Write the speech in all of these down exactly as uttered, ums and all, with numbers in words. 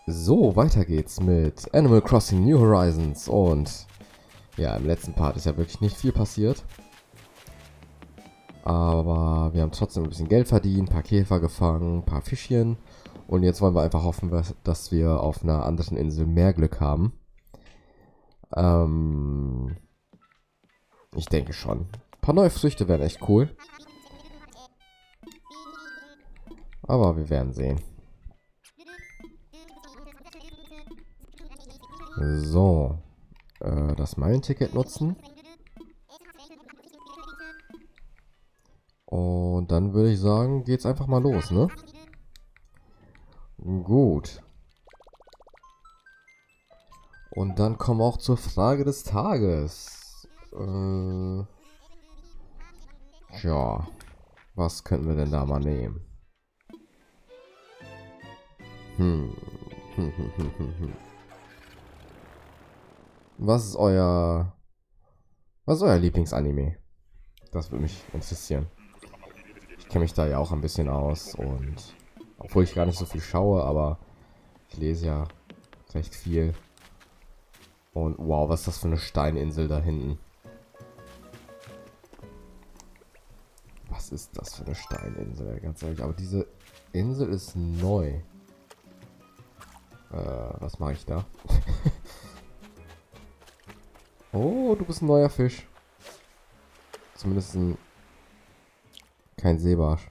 So, weiter geht's mit Animal Crossing New Horizons und ja, im letzten Part ist ja wirklich nicht viel passiert. Aber wir haben trotzdem ein bisschen Geld verdient, ein paar Käfer gefangen, ein paar Fischchen. Und jetzt wollen wir einfach hoffen, dass wir auf einer anderen Insel mehr Glück haben. Ähm, ich denke schon. Ein paar neue Früchte wären echt cool. Aber wir werden sehen. So. Äh, das Meilenticket nutzen. Und dann würde ich sagen, geht's einfach mal los, ne? Gut. Und dann kommen wir auch zur Frage des Tages. Äh, tja, was könnten wir denn da mal nehmen? Hm. Hm, hm, hm, hm, hm. Was ist euer... Was ist euer Lieblingsanime? Das würde mich interessieren. Ich kenne mich da ja auch ein bisschen aus und... Obwohl ich gar nicht so viel schaue, aber ich lese ja recht viel. Und wow, was ist das für eine Steininsel da hinten? Was ist das für eine Steininsel? Ganz ehrlich, aber diese Insel ist neu. Äh, was mache ich da? Oh, du bist ein neuer Fisch. Zumindest ein... Kein Seebarsch.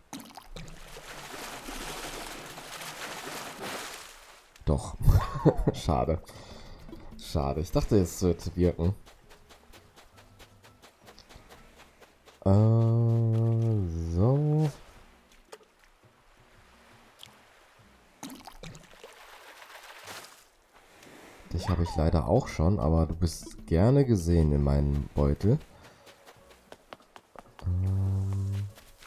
Doch. Schade. Schade. Ich dachte, es wird wirken. Äh, so. Dich habe ich leider auch schon, aber du bist gerne gesehen in meinem Beutel. Ähm.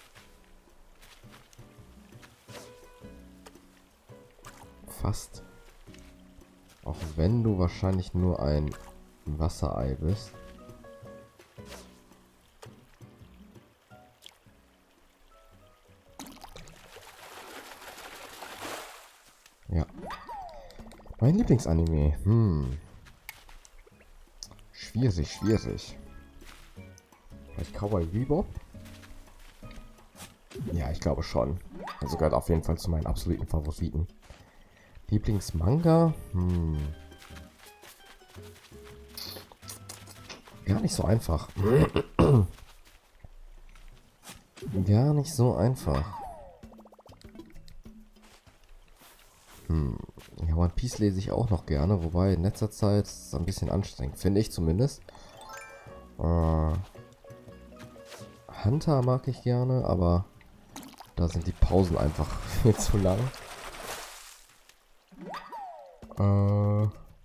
Fast. Auch wenn du wahrscheinlich nur ein Wasserei bist. Ja. Mein Lieblingsanime. Hm. Schwierig, schwierig. Vielleicht Cowboy Bebop? Ja, ich glaube schon. Also gehört auf jeden Fall zu meinen absoluten Favoriten. Lieblingsmanga? Hm. Gar nicht so einfach. Gar nicht so einfach. Hm. Ja, One Piece lese ich auch noch gerne, wobei in letzter Zeit ist es ein bisschen anstrengend, finde ich zumindest. Äh, Hunter mag ich gerne, aber da sind die Pausen einfach viel zu lang. Äh,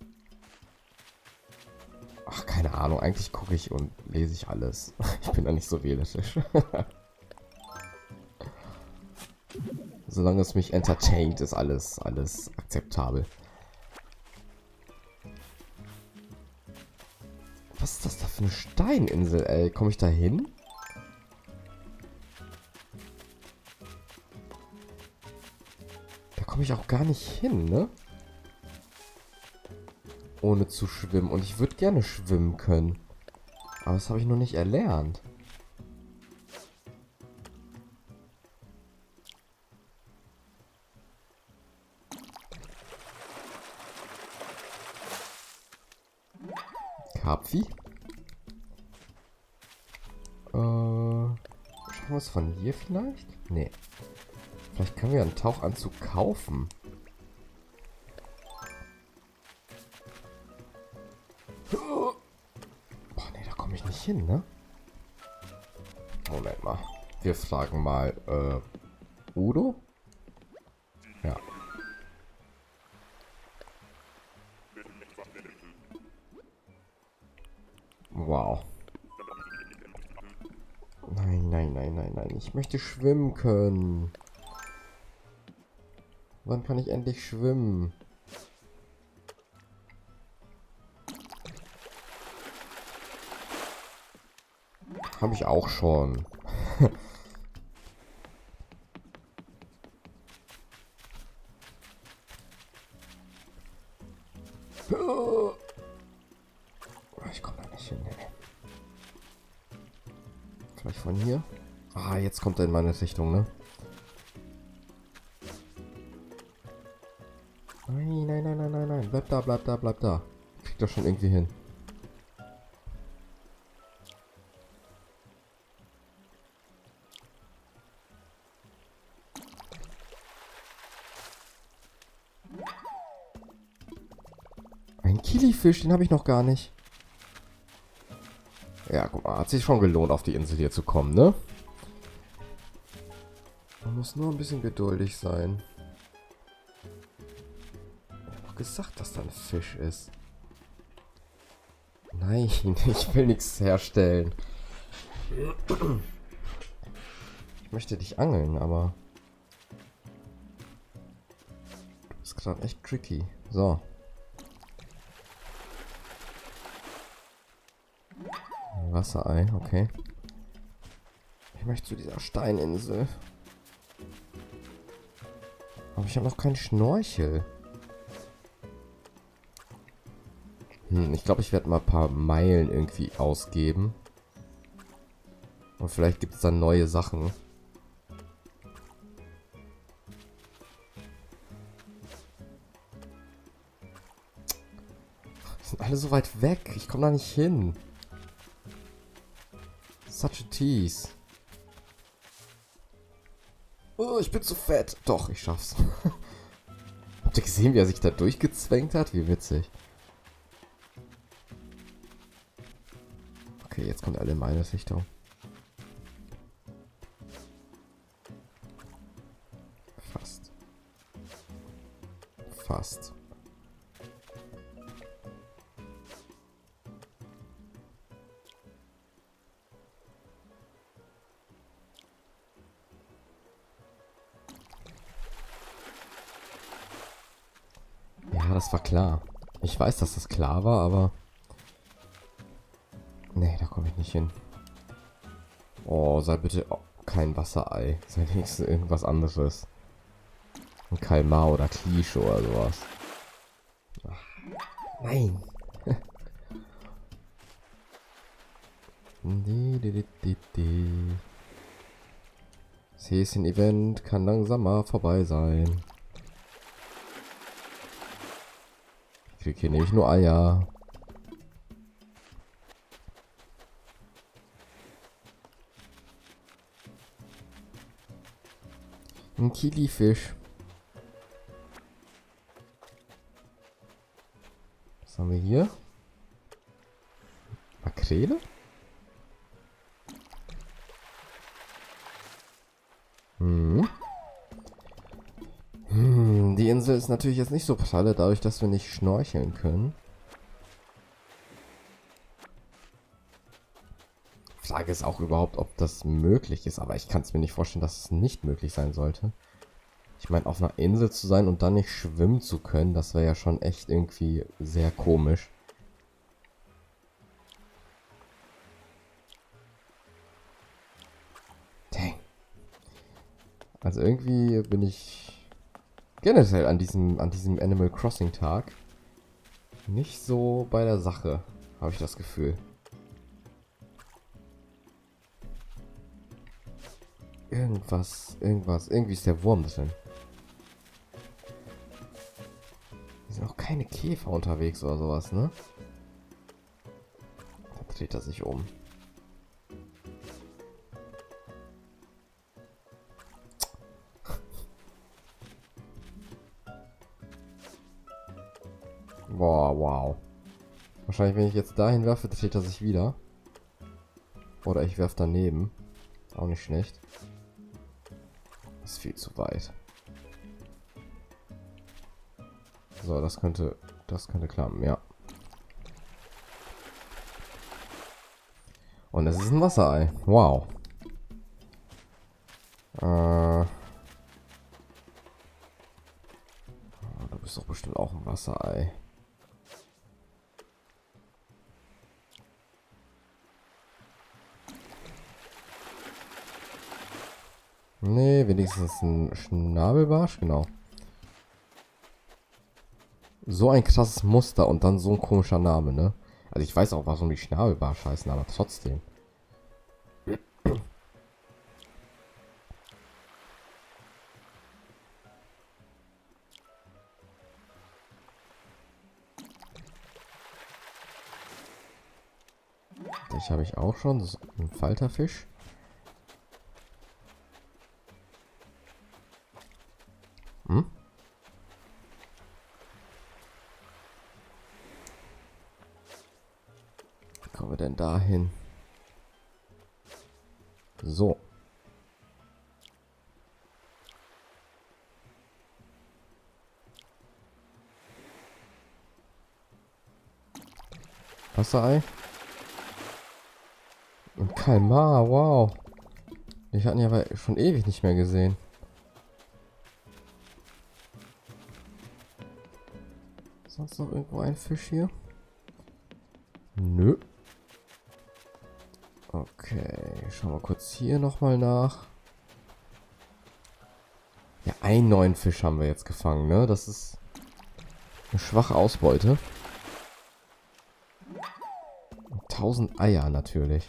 ach, keine Ahnung, eigentlich gucke ich und lese ich alles. Ich bin da nicht so wählerisch. Solange es mich entertaint, ist alles, alles akzeptabel. Was ist das da für eine Steininsel, ey? Komme ich da hin? Da komme ich auch gar nicht hin, ne? Ohne zu schwimmen. Und ich würde gerne schwimmen können. Aber das habe ich noch nicht erlernt. Karpfi? Äh, schauen wir es von hier vielleicht? Nee. Vielleicht können wir einen Tauchanzug kaufen. Boah, nee, da komme ich nicht hin, ne? Moment mal. Wir fragen mal, äh, Udo? Ja. Wow. Nein, nein, nein, nein, nein. Ich möchte schwimmen können. Wann kann ich endlich schwimmen? Habe ich auch schon. Ich komme da nicht hin. Ey. Vielleicht von hier. Ah, jetzt kommt er in meine Richtung, ne? Nein, nein, nein, nein, nein, nein. Bleib da, bleib da, bleib da. Kriegt das schon irgendwie hin. Ein Kilifisch, den habe ich noch gar nicht. Ja, guck mal, hat sich schon gelohnt, auf die Insel hier zu kommen, ne? Man muss nur ein bisschen geduldig sein. Ich habe doch gesagt, dass da ein Fisch ist. Nein, ich will nichts herstellen. Ich möchte dich angeln, aber... Du bist gerade echt tricky. So. Wasserei, okay. Ich möchte zu dieser Steininsel. Aber ich habe noch keinen Schnorchel. Hm, ich glaube, ich werde mal ein paar Meilen irgendwie ausgeben. Und vielleicht gibt es dann neue Sachen. Die sind alle so weit weg. Ich komme da nicht hin. Such a tease. Oh, ich bin zu fett. Doch, ich schaff's. Habt ihr gesehen, wie er sich da durchgezwängt hat? Wie witzig. Okay, jetzt kommt alle in meine Richtung. Fast. Fast. Ja, das war klar. Ich weiß, dass das klar war, aber... Nee, da komme ich nicht hin. Oh, sei bitte oh, kein Wasserei. Sei wenigstens irgendwas anderes. Ein Kalmar oder Klische oder sowas. Ach, nein. Das Häschen-Event kann langsam mal vorbei sein. Ich krieg hier nämlich nur Eier. Ein Kilifisch. Was haben wir hier? Makrele? Hm. Hm, die Insel ist natürlich jetzt nicht so pralle, dadurch, dass wir nicht schnorcheln können. Frage ist auch überhaupt, ob das möglich ist, aber ich kann es mir nicht vorstellen, dass es nicht möglich sein sollte. Ich meine, auf einer Insel zu sein und dann nicht schwimmen zu können, das wäre ja schon echt irgendwie sehr komisch. Dang. Also irgendwie bin ich generell an diesem, an diesem Animal Crossing Tag nicht so bei der Sache, habe ich das Gefühl. Irgendwas, irgendwas, irgendwie ist der Wurm drin. Hier sind auch keine Käfer unterwegs oder sowas, ne? Da dreht er sich um. Boah, wow. Wahrscheinlich, wenn ich jetzt dahin werfe, dreht er sich wieder. Oder ich werfe daneben. Auch nicht schlecht. Das ist viel zu weit. So, das könnte, das könnte klappen, ja. Und es ist ein Wasserei. Wow. Äh. Oh, du bist doch bestimmt auch ein Wasserei. Nee, wenigstens ein Schnabelbarsch, genau. So ein krasses Muster und dann so ein komischer Name, ne? Also ich weiß auch, warum die Schnabelbarsch heißen, aber trotzdem. Das habe ich auch schon. Das ist ein Falterfisch. Hm? Wie kommen wir denn da hin? So. Wasserei. Und Kalmar, wow. Ich hatten ja aber schon ewig nicht mehr gesehen. Sonst noch irgendwo ein Fisch hier? Nö. Okay, schauen wir kurz hier nochmal nach. Ja, einen neuen Fisch haben wir jetzt gefangen, ne? Das ist eine schwache Ausbeute. tausend Eier natürlich.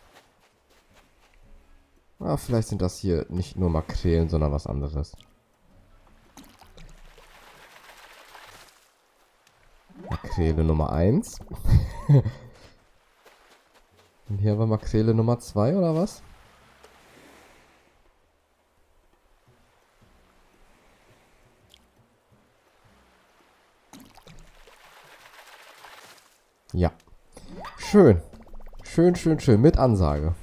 Ah, vielleicht sind das hier nicht nur Makrelen, sondern was anderes. Makrele Nummer eins. Und hier war Makrele Nummer zwei, oder was? Ja. Schön. Schön, schön, schön. Mit Ansage.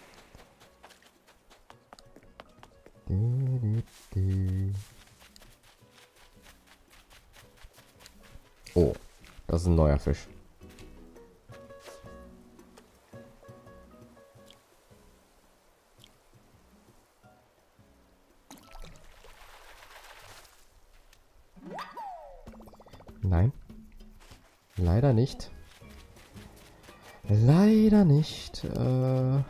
Oh, das ist ein neuer Fisch. Nein. Leider nicht. Leider nicht. Äh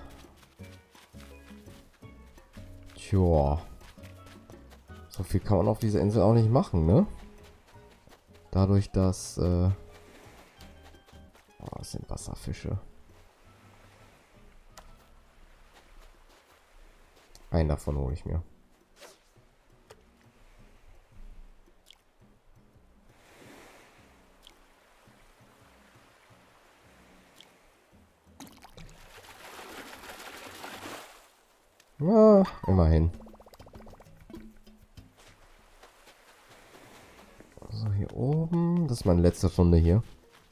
Tja. So viel kann man auf dieser Insel auch nicht machen, ne? Dadurch, dass... Äh oh, das sind Wasserfische. Einen davon hole ich mir. Ja, immerhin. So, hier oben. Das ist meine letzte Runde hier.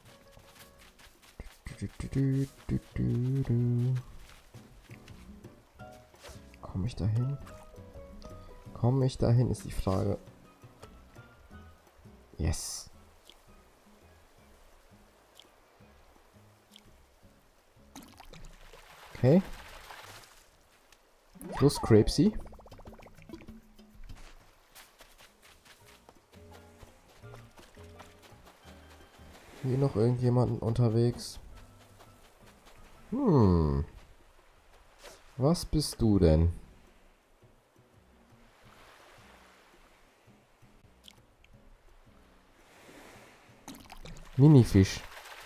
Komme ich dahin? Komme ich dahin, ist die Frage. Yes. Okay. Plus Crepesy. Hier noch irgendjemanden unterwegs? Hm. Was bist du denn? Minifisch.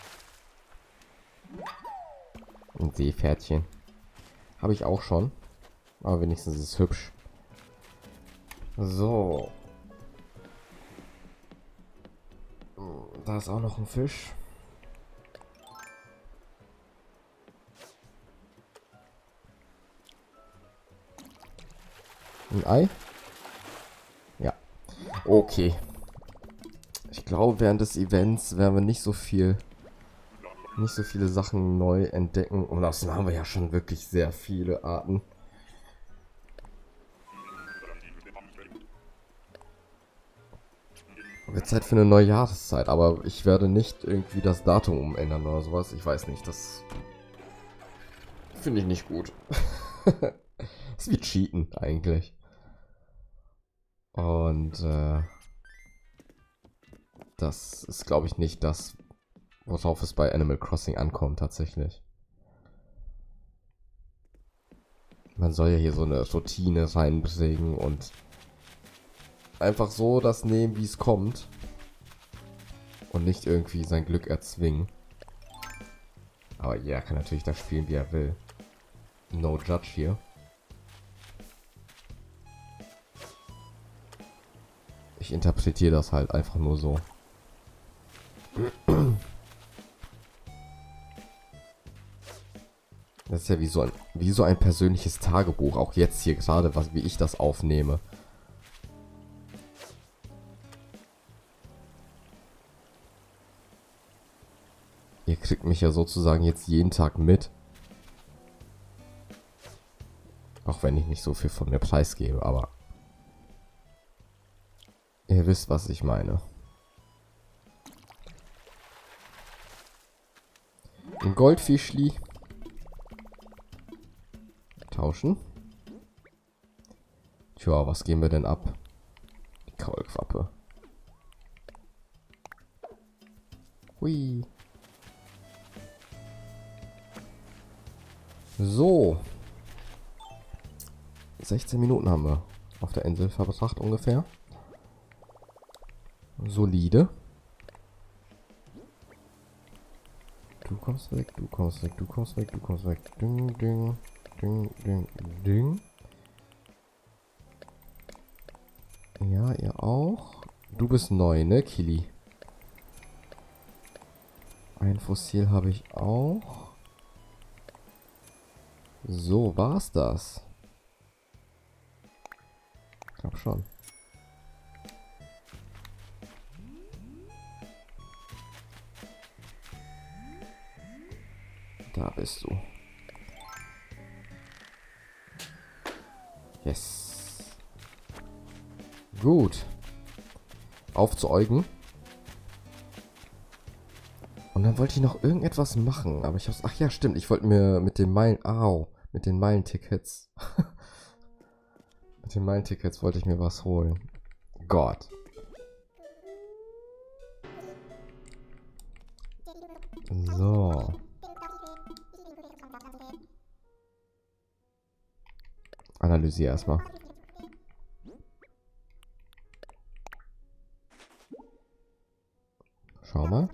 Ein Seepferdchen. Habe ich auch schon. Aber wenigstens ist es hübsch. So. Da ist auch noch ein Fisch. Ein Ei? Ja. Okay. Ich glaube, während des Events werden wir nicht so viel, nicht so viele Sachen neu entdecken. Und außerdem haben wir ja schon wirklich sehr viele Arten. Wird Zeit für eine neue Jahreszeit, aber ich werde nicht irgendwie das Datum umändern oder sowas. Ich weiß nicht, das finde ich nicht gut. Das ist wie Cheaten eigentlich. Und äh, das ist, glaube ich, nicht das, worauf es bei Animal Crossing ankommt tatsächlich. Man soll ja hier so eine Routine reinbringen und einfach so das nehmen, wie es kommt. Und nicht irgendwie sein Glück erzwingen. Aber ja, kann natürlich das spielen, wie er will. No judge hier. Ich interpretiere das halt einfach nur so. Das ist ja wie so ein, wie so ein persönliches Tagebuch. Auch jetzt hier gerade, was wie ich das aufnehme. Ihr kriegt mich ja sozusagen jetzt jeden Tag mit. Auch wenn ich nicht so viel von mir preisgebe, aber ihr wisst, was ich meine. Ein Goldfischli. Tauschen. Tja, was geben wir denn ab? Die Kaulquappe. Hui. So. sechzehn Minuten haben wir auf der Insel verbracht ungefähr. Solide. Du kommst weg, du kommst weg, du kommst weg, du kommst weg. Ding, ding, ding, ding, ding. Ja, ihr auch. Du bist neu, ne, Kili? Ein Fossil habe ich auch. So, war's das? Ich glaube schon. Da bist du. Yes. Gut. Auf zu Eugen. Und dann wollte ich noch irgendetwas machen, aber ich hab's... Ach ja, stimmt. Ich wollte mir mit den Meilen... Au. Mit den Meilentickets. Mit den Meilentickets wollte ich mir was holen. Gott. So. Analysiere erstmal. Schau mal.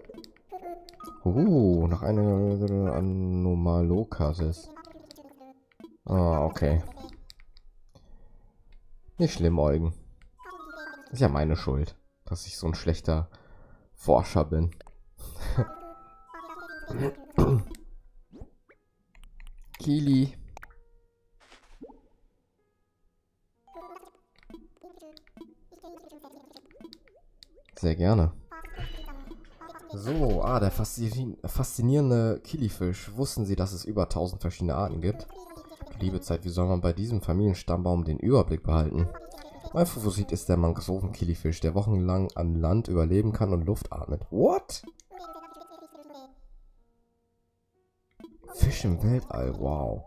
Uh, noch eine Anomalokasis. Ah, okay. Nicht schlimm, Eugen. Ist ja meine Schuld, dass ich so ein schlechter Forscher bin. Kili. Sehr gerne. So, ah, der faszinierende Kilifisch. Wussten Sie, dass es über tausend verschiedene Arten gibt? Liebe Zeit, wie soll man bei diesem Familienstammbaum den Überblick behalten? Mein Favorit ist der Mangroven-Kilifisch, der wochenlang an Land überleben kann und Luft atmet. What? Fisch im Weltall, wow.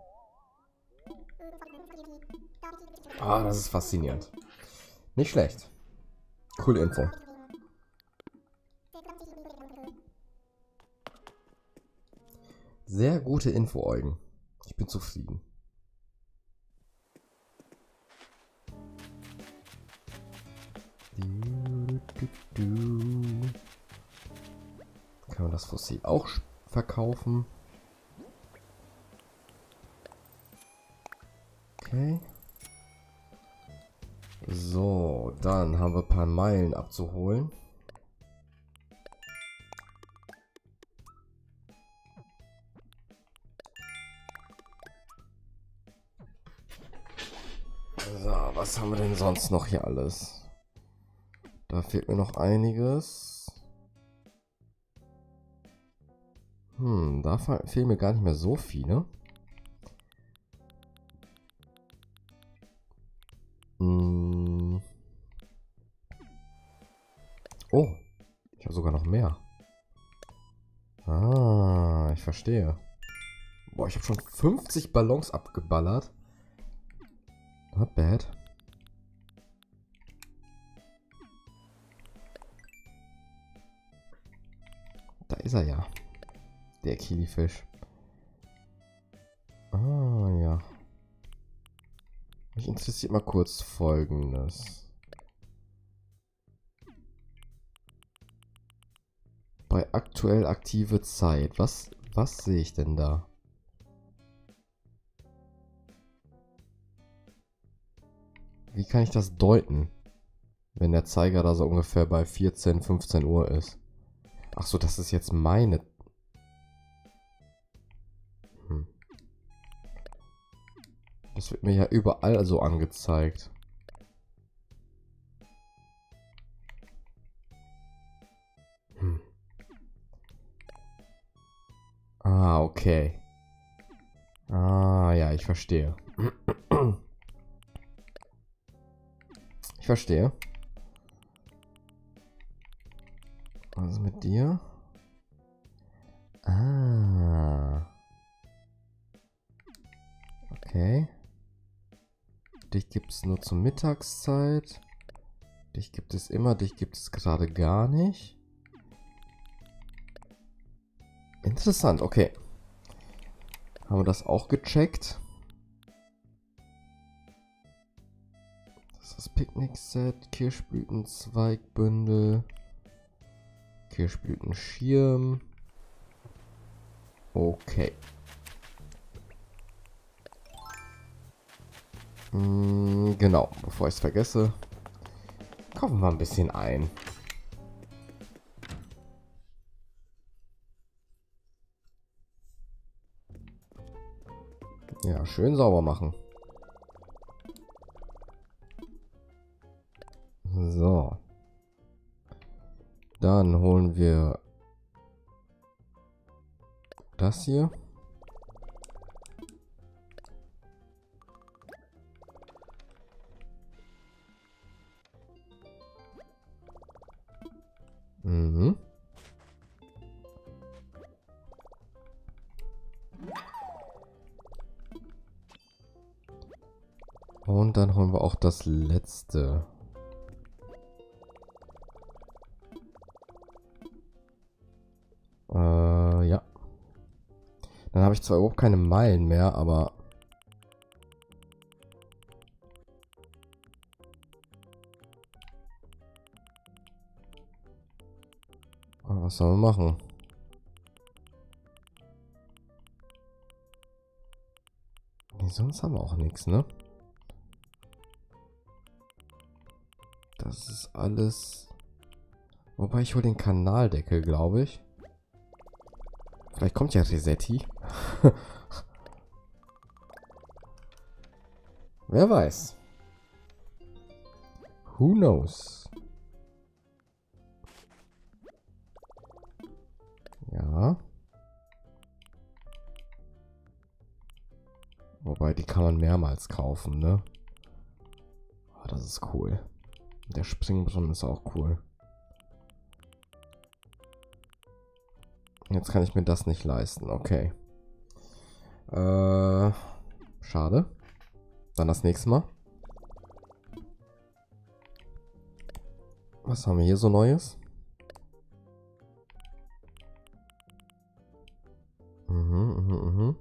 Ah, das ist faszinierend. Nicht schlecht. Coole Info. Sehr gute Info, Eugen. Ich bin zufrieden. Kann man das Fossil auch verkaufen? Okay. So, dann haben wir ein paar Meilen abzuholen. So, was haben wir denn sonst noch hier alles? Da fehlt mir noch einiges. Hm, da fehlen mir gar nicht mehr so viele. Hm. Oh, ich habe sogar noch mehr. Ah, ich verstehe. Boah, ich habe schon fünfzig Ballons abgeballert. Not bad. Da ist er ja. Der Kilifisch. Ah, ja. Mich interessiert mal kurz Folgendes. Bei aktuell aktive Zeit. Was, was sehe ich denn da? Wie kann ich das deuten? Wenn der Zeiger da so ungefähr bei vierzehn, fünfzehn Uhr ist. Ach so, das ist jetzt meine... Hm. Das wird mir ja überall so angezeigt. Hm. Ah, okay. Ah, ja, ich verstehe. Ich verstehe. Was ist mit dir? Ah. Okay. Dich gibt es nur zur Mittagszeit. Dich gibt es immer, dich gibt es gerade gar nicht. Interessant, okay. Haben wir das auch gecheckt? Das ist das Picknick-Set, Kirschblütenzweigbündel, Kirschblütenschirm. Okay. Hm, genau, bevor ich es vergesse, kaufen wir ein bisschen ein. Ja, schön sauber machen. So. Dann holen wir das hier. Mhm. Und dann holen wir auch das letzte. Äh, ja. Dann habe ich zwar überhaupt keine Meilen mehr, aber... aber was sollen wir machen? Nee, sonst haben wir auch nichts, ne? Das ist alles... Wobei, ich hole den Kanaldeckel, glaube ich. Vielleicht kommt ja Resetti. Wer weiß. Who knows? Ja. Wobei, die kann man mehrmals kaufen, ne? Oh, das ist cool. Der Springbrunnen ist auch cool. Jetzt kann ich mir das nicht leisten. Okay. Äh, schade. Dann das nächste Mal. Was haben wir hier so Neues? Mhm, mhm, mhm.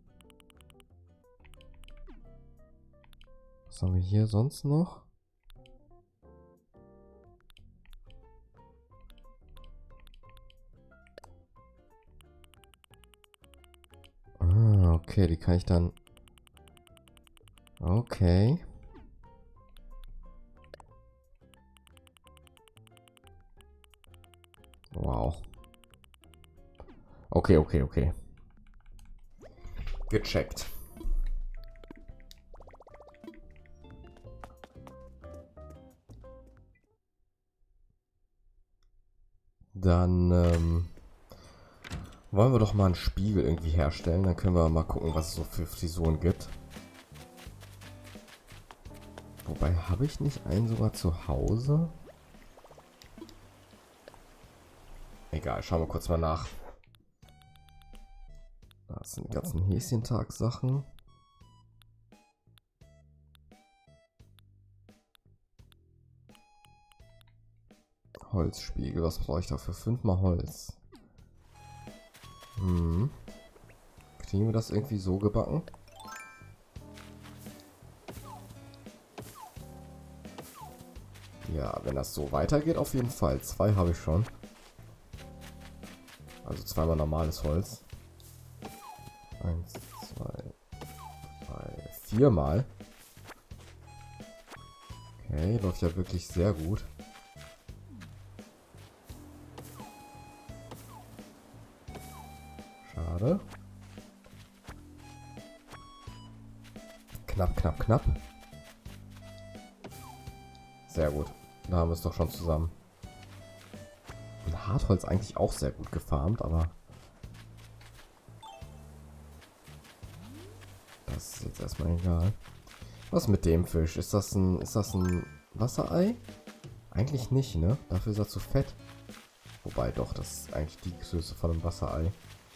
Was haben wir hier sonst noch? Ah, okay, die kann ich dann... Okay. Wow. Okay, okay, okay. Gecheckt. Dann ähm, wollen wir doch mal einen Spiegel irgendwie herstellen. Dann können wir mal gucken, was es so für Frisuren gibt. Wobei, habe ich nicht einen sogar zu Hause? Egal, schauen wir kurz mal nach. Das sind die ganzen Häschentag-Sachen. Holzspiegel, was brauche ich dafür? Fünfmal Holz. Hm. Kriegen wir das irgendwie so gebacken? Ja, wenn das so weitergeht, auf jeden Fall. Zwei habe ich schon. Also zweimal normales Holz. Eins, zwei, drei, viermal. Okay, läuft ja wirklich sehr gut. Schade. Knapp, knapp, knapp. Sehr gut. Da haben wir es doch schon zusammen. Und Hartholz eigentlich auch sehr gut gefarmt, aber das ist jetzt erstmal egal. Was mit dem Fisch? Ist das ein, ist das ein Wasserei? Eigentlich nicht, ne? Dafür ist er zu fett. Wobei doch, das ist eigentlich die Größe von einem Wasserei.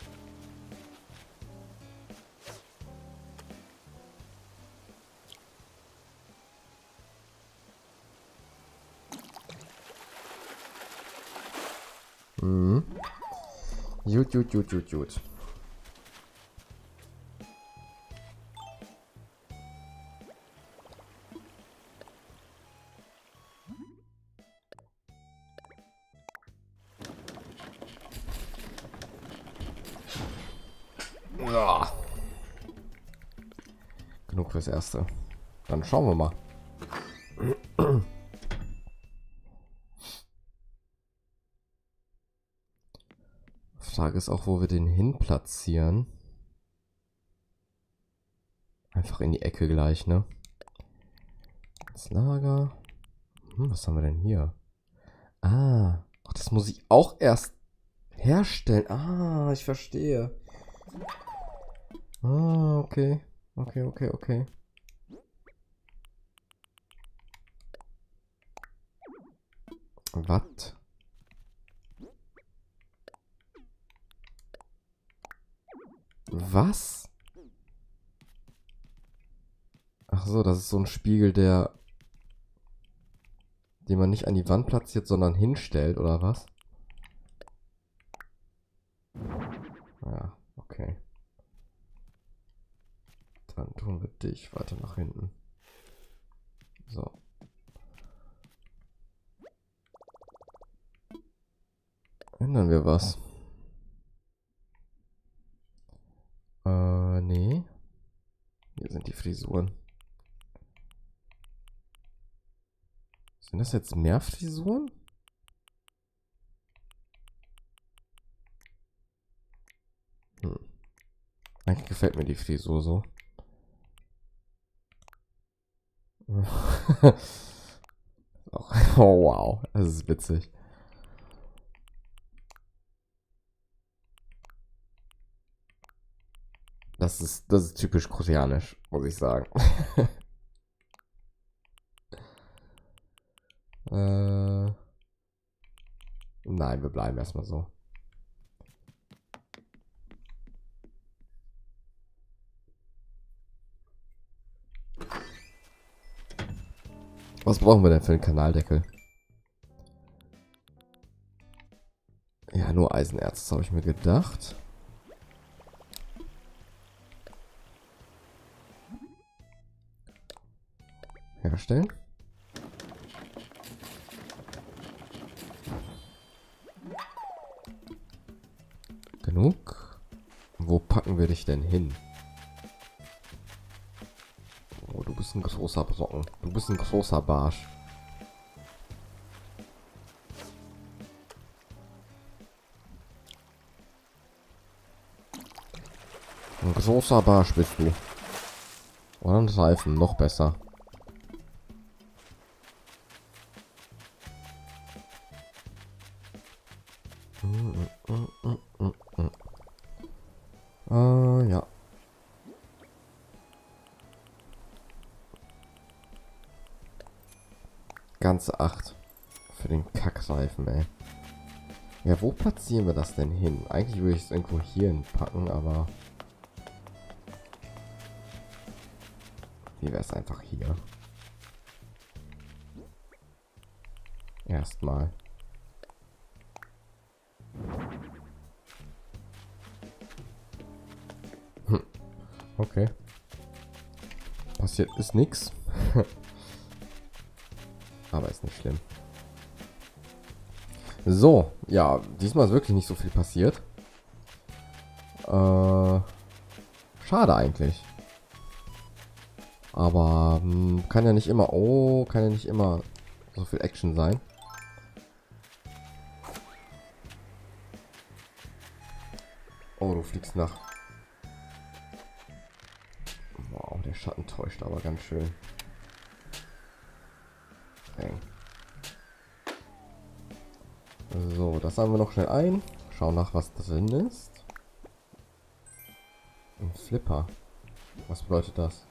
Mhm. Gut, gut, gut, gut, gut. Ja. Genug fürs Erste. Dann schauen wir mal. Frage ist auch, wo wir den hin platzieren. Einfach in die Ecke gleich, ne? Das Lager. Hm, was haben wir denn hier? Ah, ach, das muss ich auch erst herstellen. Ah, ich verstehe. Ah, okay. Okay, okay, okay. Was? Was? Ach so, das ist so ein Spiegel, der, den man nicht an die Wand platziert, sondern hinstellt, oder was? Ja, okay. Dann tun wir dich weiter nach hinten. So. Ändern wir was? Äh, nee. Hier sind die Frisuren. Sind das jetzt mehr Frisuren? Hm. Eigentlich gefällt mir die Frisur so. Oh, wow, das ist witzig. Das ist, das ist typisch koreanisch, muss ich sagen. äh, nein, wir bleiben erstmal so. Was brauchen wir denn für einen Kanaldeckel? Ja, nur Eisenerz, das habe ich mir gedacht. Herstellen. Genug. Wo packen wir dich denn hin? Oh, du bist ein großer Brocken. Du bist ein großer Barsch. Ein großer Barsch bist du. Oder ein Reifen, noch besser. Äh, ja. Ganze acht. Für den Kackreifen, ey. Ja, wo platzieren wir das denn hin? Eigentlich würde ich es irgendwo hier hinpacken, aber... Wie wäre es einfach hier? Erstmal. Hm. Okay. Passiert ist nix. Aber ist nicht schlimm. So, ja, diesmal ist wirklich nicht so viel passiert. Äh, schade eigentlich. Aber mh, kann ja nicht immer... Oh, kann ja nicht immer so viel Action sein. Oh, du fliegst nach... Wow, der Schatten täuscht aber ganz schön. Dang. So, das sammeln wir noch schnell ein. Schauen nach, was drin ist. Ein Flipper. Was bedeutet das?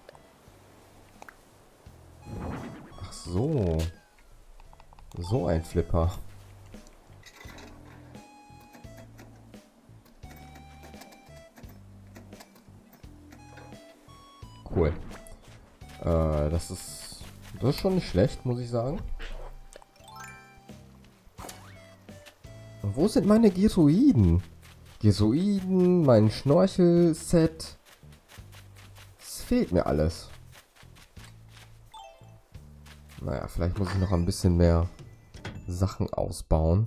Ach so. So ein Flipper. Cool. Äh, das ist... Das ist schon nicht schlecht, muss ich sagen. Und wo sind meine Geroiden? Geroiden, mein Schnorchel-Set. Es fehlt mir alles. Naja, vielleicht muss ich noch ein bisschen mehr Sachen ausbauen.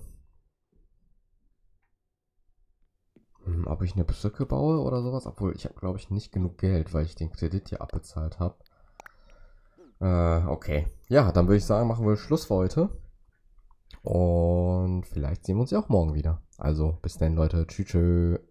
Hm, ob ich eine Brücke baue oder sowas? Obwohl, ich habe, glaube ich, nicht genug Geld, weil ich den Kredit hier abbezahlt habe. Äh, okay. Ja, dann würde ich sagen, machen wir Schluss für heute. Und vielleicht sehen wir uns ja auch morgen wieder. Also, bis dann, Leute. Tschüss, tschüss.